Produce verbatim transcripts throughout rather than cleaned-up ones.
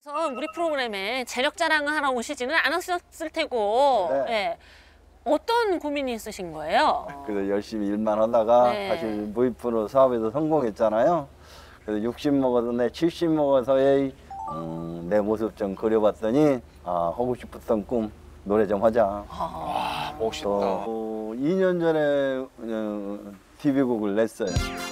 우리 프로그램에 재력 자랑을 하러 오시지는 않았을 테고 네. 예. 어떤 고민이 있으신 거예요? 그래서 열심히 일만 하다가 네. 사실 무이프로 사업에서 성공했잖아요. 그래서 육십 먹어서 내 칠십 먹어서의 음, 내 모습 좀 그려봤더니 아, 하고 싶었던 꿈 노래 좀 하자. 아, 와, 멋있다. 또 이 년 전에 어, 데뷔곡을 냈어요.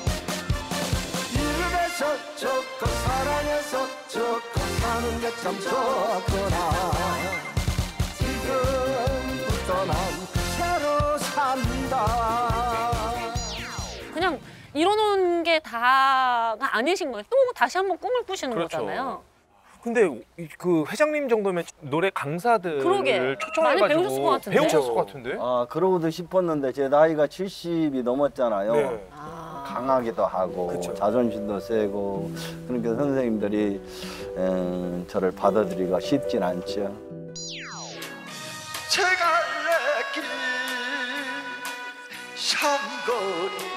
이래서 좋고 사랑해서 좋고 사는 게 참 좋구나. 지금부터 난 새로 산다. 그냥 이뤄놓은 게 다가 아니신 거예요. 또 다시 한번 꿈을 꾸시는 그렇죠. 거잖아요. 근데 그 회장님 정도면 노래 강사들을 그러게. 초청해가지고 많이 배우셨을 것 같은데? 배우셨을 것 같은데? 아, 그러고도 싶었는데 제 나이가 칠십이 넘었잖아요. 네. 아. 강하기도 하고 그쵸. 자존심도 세고 그러니까 선생님들이 음, 저를 받아들이기가 쉽진 않죠. 제갈래길 샴거리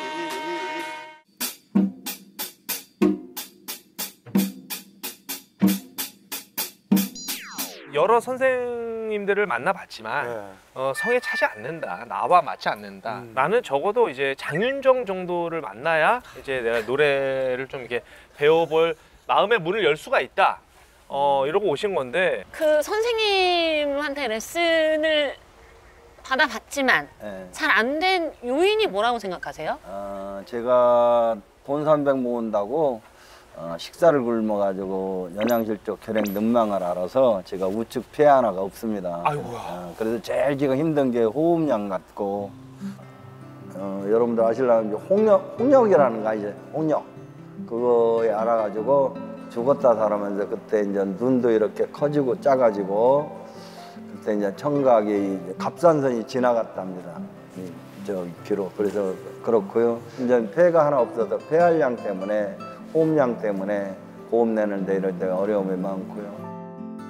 여러 선생님들을 만나봤지만 네. 어, 성에 차지 않는다, 나와 맞지 않는다. 음. 나는 적어도 이제 장윤정 정도를 만나야 이제 내가 노래를 좀 이렇게 배워볼 마음의 문을 열 수가 있다. 어, 이러고 오신 건데 그 선생님한테 레슨을 받아봤지만 예. 잘 안 된 요인이 뭐라고 생각하세요? 어, 제가 돈 삼백 모은다고 어, 식사를 굶어가지고 영양실 쪽 결핵 능망을 알아서 제가 우측 폐 하나가 없습니다. 아이고야. 어, 그래서 제일 지금 힘든 게 호흡량 같고 어, 여러분들 아시려면 홍역, 홍역이라는 거 이제 홍역 그거에 알아가지고 죽었다 살아면서 그때 이제 눈도 이렇게 커지고 작아지고 그때 이제 청각이 이제 갑상선이 지나갔답니다. 이, 저 귀로 그래서 그렇고요. 이제 폐가 하나 없어서 폐활량 때문에 호흡량 때문에 호흡 내는데 이럴 때 어려움이 많고요.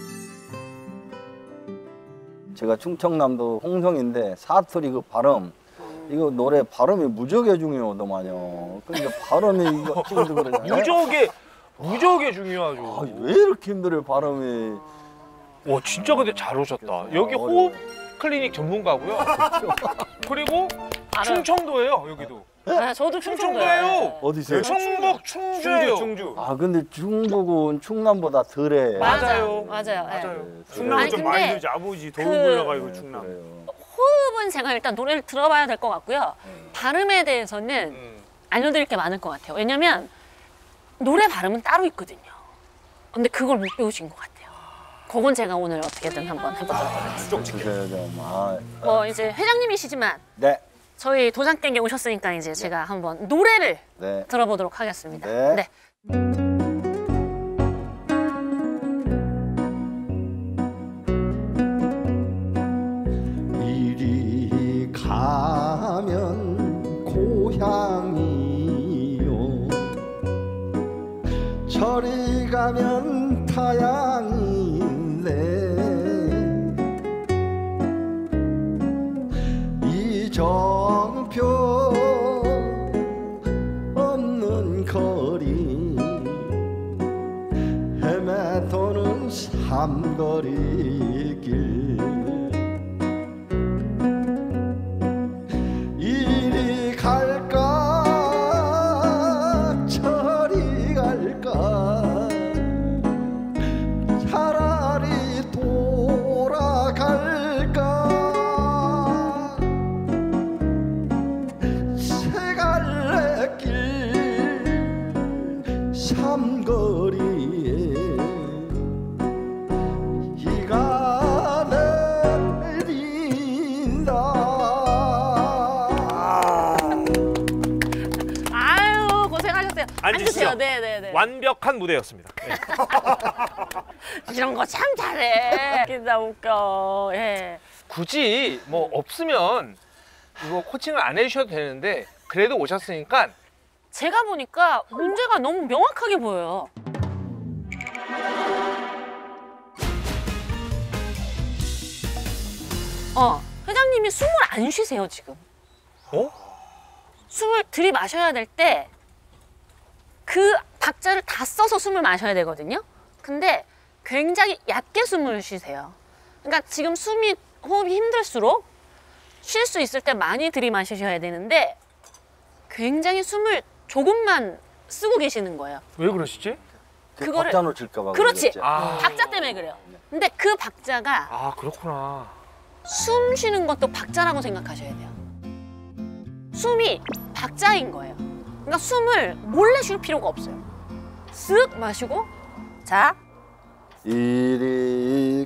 제가 충청남도 홍성인데 사투리 그 발음 이거 노래 발음이 무지하게 중요하더만요. 그러니까 발음이 이거 힘들고 그러잖아요. 무지하게 무지하게 중요하죠. 아, 왜 이렇게 힘들어요 발음이. 와 진짜 근데 잘 오셨다. 여기 아, 호흡 클리닉 전문가고요. 그리고 알아요. 충청도예요 여기도. 아, 저도 충청도예요. 충청도예요. 어디세요? 충북 충주예요. 충주. 아 근데 중국은 충남보다 덜해. 맞아요. 맞아요. 예. 맞아요. 충남은 아니, 좀 근데 많이 들지. 아버지 더울 그- 불러가지고 충남. 그래요. 호흡은 제가 일단 노래를 들어봐야 될 것 같고요. 음. 발음에 대해서는 음. 알려드릴 게 많을 것 같아요. 왜냐면 노래 발음은 따로 있거든요. 근데 그걸 못 배우신 것 같아요. 그건 제가 오늘 어떻게든 한번 해보도록 하겠습니다. 주세요 좀. 아, 뭐 이제 회장님이시지만 네, 저희 도장땡에 오셨으니까 이제 제가 한번 노래를 네. 들어보도록 하겠습니다. 네. 이리 가면 고향이요 저리 가면 타향인데 이정표 없는 거리 헤매도는 삼거리 길 이리 갈까 저리 갈까 차라리 돌아갈까 세갈래길 삼거리에 비가 내린다. 아유 고생하셨어요. 앉으시죠. 앉으세요. 네네네. 완벽한 무대였습니다. 네. 이런 거 참 잘해. 웃긴다 웃겨. 예. 굳이 뭐 없으면 이거 코칭을 안 해주셔도 되는데 그래도 오셨으니까 제가 보니까 문제가 너무 명확하게 보여요. 어, 회장님이 숨을 안 쉬세요, 지금. 어? 숨을 들이마셔야 될 때 그 박자를 다 써서 숨을 마셔야 되거든요. 근데 굉장히 얕게 숨을 쉬세요. 그러니까 지금 숨이 호흡이 힘들수록 쉴 수 있을 때 많이 들이마시셔야 되는데 굉장히 숨을 조금만 쓰고 계시는 거예요. 왜 그러시지? 그거를- 박자 놓칠까 봐. 그렇지. 그러겠지. 아. 박자 때문에 그래요. 근데 그 박자가 아 그렇구나. 숨 쉬는 것도 박자라고 생각하셔야 돼요. 숨이 박자인 거예요. 그러니까 숨을 몰래 쉴 필요가 없어요. 쓱 마시고 자 이리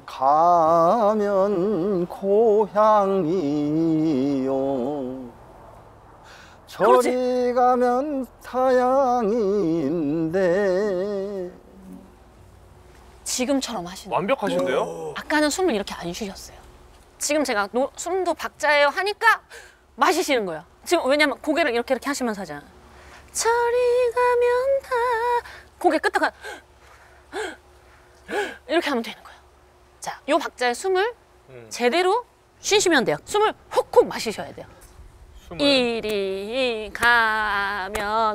가면 고향이요 저리 그렇지. 가면 타향인데 지금처럼 하시는 거예요. 완벽하신데요? 아까는 숨을 이렇게 안 쉬셨어요. 지금 제가 노, 숨도 박자예요 하니까 마시시는 거예요. 지금 왜냐면 고개를 이렇게 이렇게 하시면서 하잖아. 저리 가면 다 고개 끄덕하 이렇게 하면 되는 거예요. 자, 요 박자의 숨을 음. 제대로 쉬시면 돼요. 숨을 훅훅 마시셔야 돼요. 숨을. 이리 가면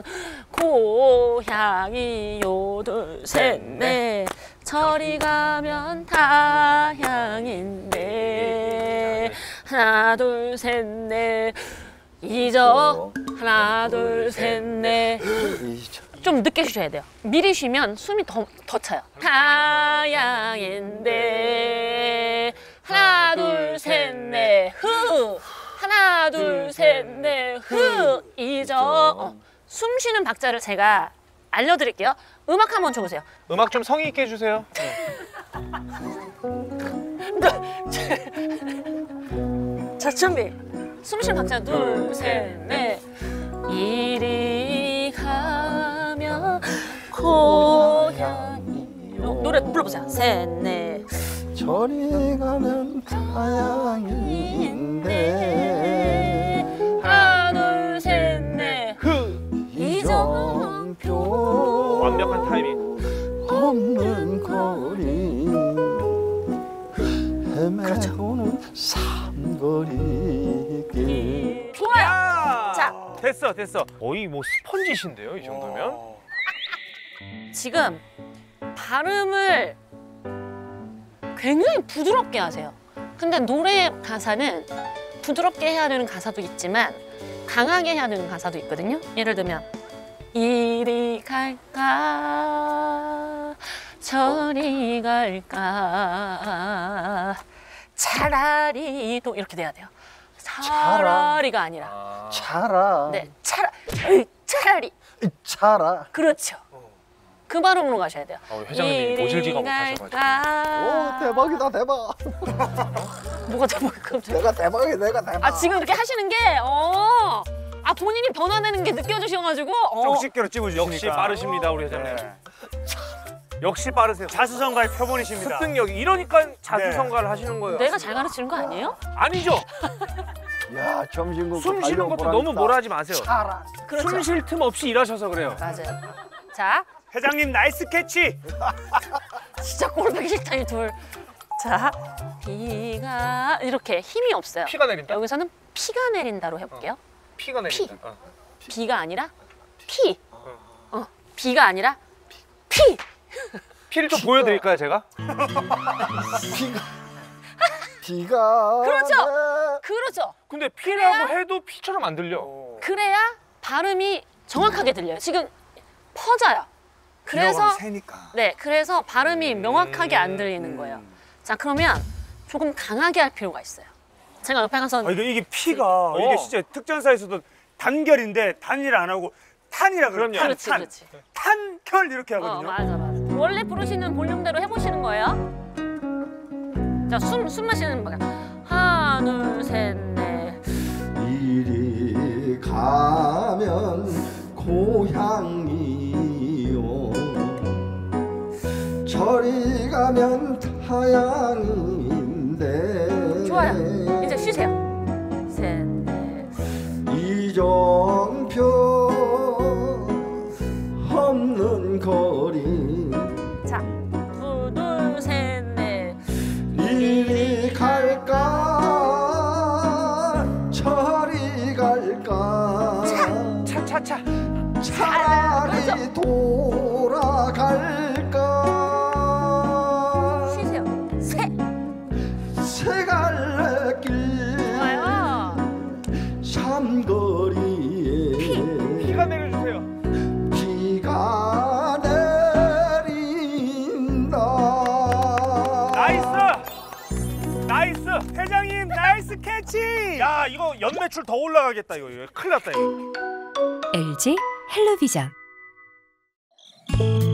고향이 요둘셋넷 저리 가면 타향인데 하나 둘셋넷 이적 하나 둘셋넷 좀 늦게 쉬셔야 돼요. 미리 쉬면 숨이 더, 더 차요. 타향인데 하나 둘셋넷 후 하나 둘셋넷 후 이적 어, 숨 쉬는 박자를 제가 알려드릴게요. 음악 한번 줘보세요. 음악 좀 성의 있게 해주세요. 자 준비. 숨 쉬는 박자 둘셋넷 이리 가면 고향이 요 노래 불러보세요. 셋넷 저리 가면 타향인데 하나 둘셋넷 흐. 이정표 완벽한 타이밍. 없는 거리 헤매고는 삼거리길 좋아요. 야! 자. 됐어 됐어. 거의 뭐 스펀지신데요 이 정도면? 지금 발음을 굉장히 부드럽게 하세요. 근데 노래 가사는 부드럽게 해야 되는 가사도 있지만 강하게 해야 되는 가사도 있거든요. 예를 들면 이리 갈까 저리 갈까 차라리 또 이렇게 돼야 돼요. 차라리가 아니라 아. 차라 네 차라 으이, 차라리 차라 그렇죠. 그 발음으로 가셔야 돼요. 어, 회장님이 모질기가 못하셔가지고. 갈까? 오 대박이다 대박 뭐가 대박? 갑자기. 내가 대박이야 내가 대박 아 지금 이렇게 하시는 게 어. 아 본인이 변화되는 게 느껴지셔가지고 어. 쪽집게로 찍어주시니까. 역시 빠르십니다 우리 회장님. 네. 역시 빠르세요. 자수성가의 표본이십니다. 습득력 이러니까 자수성가를 하시는 거예요. 내가 잘 가르치는 거 아니에요? 아니죠. 야 점심 굶고 숨 쉬는 것도 달려보라니까. 너무 뭐라 하지 마세요. 차라 그렇죠. 숨 쉴 틈 없이 일하셔서 그래요. 맞아요. 자 회장님 나이스 캐치. 진짜 꼴보기 싫다 이 둘. 자 비가 이렇게 힘이 없어요. 피가 내린다. 여기서는 피가 내린다로 해볼게요. 피가 내린다. 어. 비가 아니라 피. 어 비가 아니라 피. 피를 좀 보여드릴까요 제가? 비가 그렇죠. 내 그렇죠. 근데 피라고 해도 피처럼 안 들려. 그래야 발음이 정확하게 들려요. 지금 퍼져요. 그래서 새니까. 네, 그래서 발음이 명확하게 안 들리는 거예요. 자, 그러면 조금 강하게 할 필요가 있어요. 제가 옆에 가서 아, 이게 이게 피가 어. 이게 진짜 특전사에서도 단결인데 단일 안 하고 탄이라 그래요. 그럼요. 탄, 그렇지, 탄. 그렇지. 탄결 이렇게 어, 하거든요. 맞아, 맞아. 원래 부르시는 볼륨대로 해보시는 거예요. 자, 숨, 숨 마시는 방향. 하나, 둘, 셋, 넷. 이리 가면 고향이요 저리 가면 타향인데 좋아요. 이제 쉬세요. 셋, 넷. 이정표 없는 거리 자, 둘, 둘, 셋, 넷. 이리 갈까 저리 갈까 차차차. 차라리 돌아갈까 나이스. 회장님 나이스 캐치. 야 이거 연매출 더 올라가겠다 이거. 이거 큰일 났다 이거. 엘지 헬로비전